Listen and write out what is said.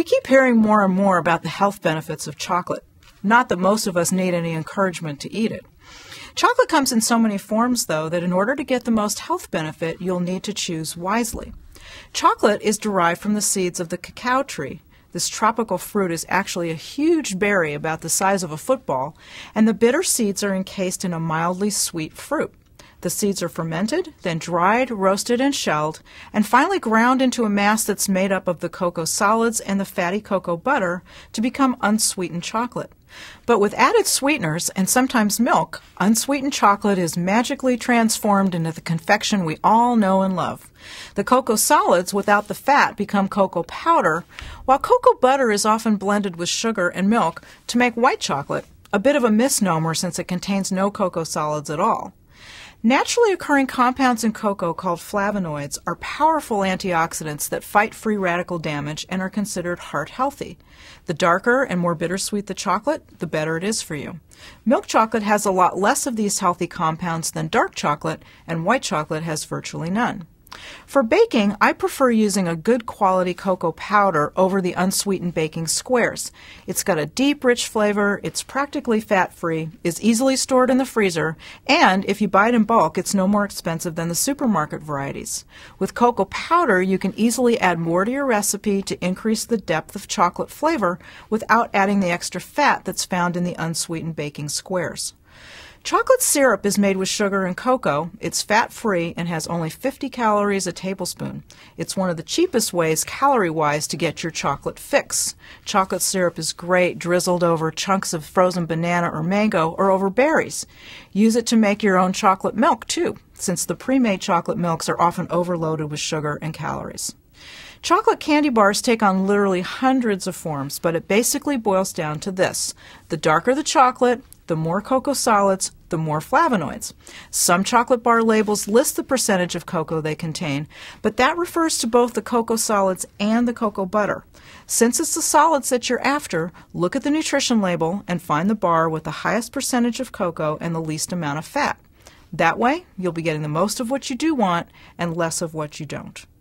keep hearing more and more about the health benefits of chocolate. Not that most of us need any encouragement to eat it. Chocolate comes in so many forms, though, that in order to get the most health benefit, you'll need to choose wisely. Chocolate is derived from the seeds of the cacao tree. This tropical fruit is actually a huge berry about the size of a football, and the bitter seeds are encased in a mildly sweet fruit. The seeds are fermented, then dried, roasted, and shelled, and finally ground into a mass that's made up of the cocoa solids and the fatty cocoa butter to become unsweetened chocolate. But with added sweeteners and sometimes milk, unsweetened chocolate is magically transformed into the confection we all know and love. The cocoa solids without the fat become cocoa powder, while cocoa butter is often blended with sugar and milk to make white chocolate, a bit of a misnomer since it contains no cocoa solids at all. Naturally occurring compounds in cocoa called flavonoids are powerful antioxidants that fight free radical damage and are considered heart healthy. The darker and more bittersweet the chocolate, the better it is for you. Milk chocolate has a lot less of these healthy compounds than dark chocolate, and white chocolate has virtually none. For baking, I prefer using a good quality cocoa powder over the unsweetened baking squares. It's got a deep, rich flavor, it's practically fat-free, is easily stored in the freezer, and if you buy it in bulk, it's no more expensive than the supermarket varieties. With cocoa powder, you can easily add more to your recipe to increase the depth of chocolate flavor without adding the extra fat that's found in the unsweetened baking squares. Chocolate syrup is made with sugar and cocoa. It's fat-free and has only 50 calories a tablespoon. It's one of the cheapest ways, calorie-wise, to get your chocolate fix. Chocolate syrup is great drizzled over chunks of frozen banana or mango or over berries. Use it to make your own chocolate milk, too, since the pre-made chocolate milks are often overloaded with sugar and calories. Chocolate candy bars take on literally hundreds of forms, but it basically boils down to this. The darker the chocolate, the more cocoa solids, the more flavonoids. Some chocolate bar labels list the percentage of cocoa they contain, but that refers to both the cocoa solids and the cocoa butter. Since it's the solids that you're after, look at the nutrition label and find the bar with the highest percentage of cocoa and the least amount of fat. That way, you'll be getting the most of what you do want and less of what you don't.